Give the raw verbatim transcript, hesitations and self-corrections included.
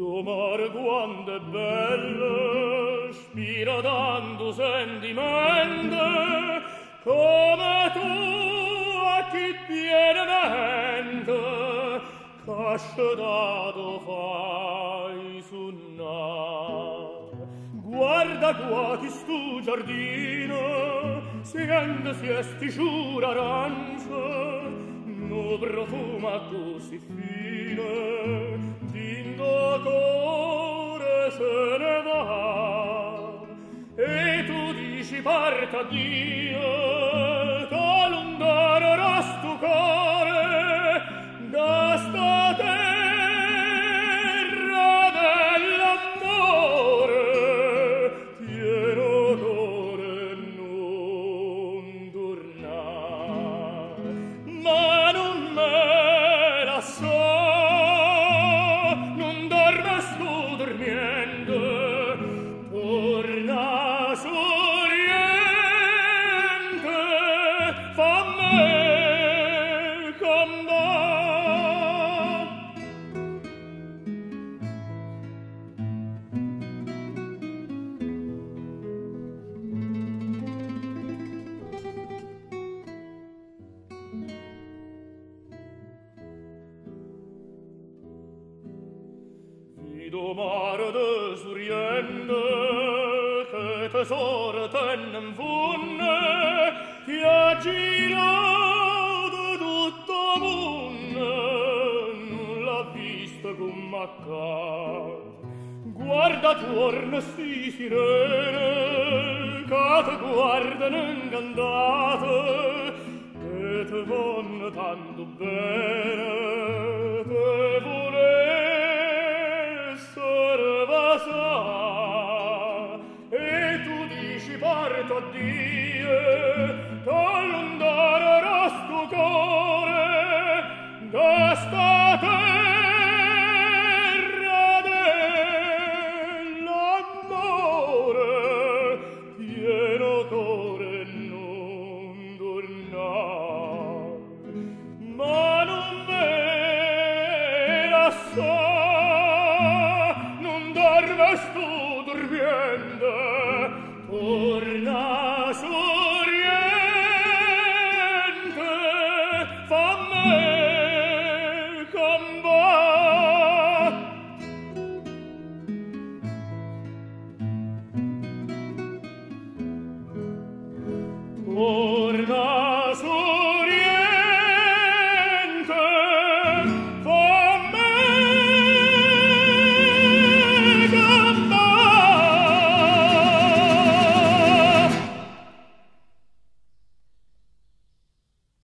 Domare quando è bella, spira tanto sentimento, come tu a chi pienamente, casciatato fai suonare. Guarda qua chi stu giardino, sente si estisciura arancia, no profuma così fine, d'indo core se ne va. E tu dici parta Dio, t'allungare sto cuore, da sta terra dell'amore, pieno d'ore non tornar. Ma non me la so, non dorme sto dormiendo, torna sorriente, fammi cantare. Fido mare de sorriente, che tesoro tenne in funne, ti ha girato tutto mondo, non l'ha vista come accade. Guarda tuorno sti sirene, che te guardano incantate, che te vanno tanto bene, te volessero vasà. E tu dici parto a Dio, t'allungare sto cuore, da sta terra dell'amore, pieno cuore non tornar. Ma non me la so,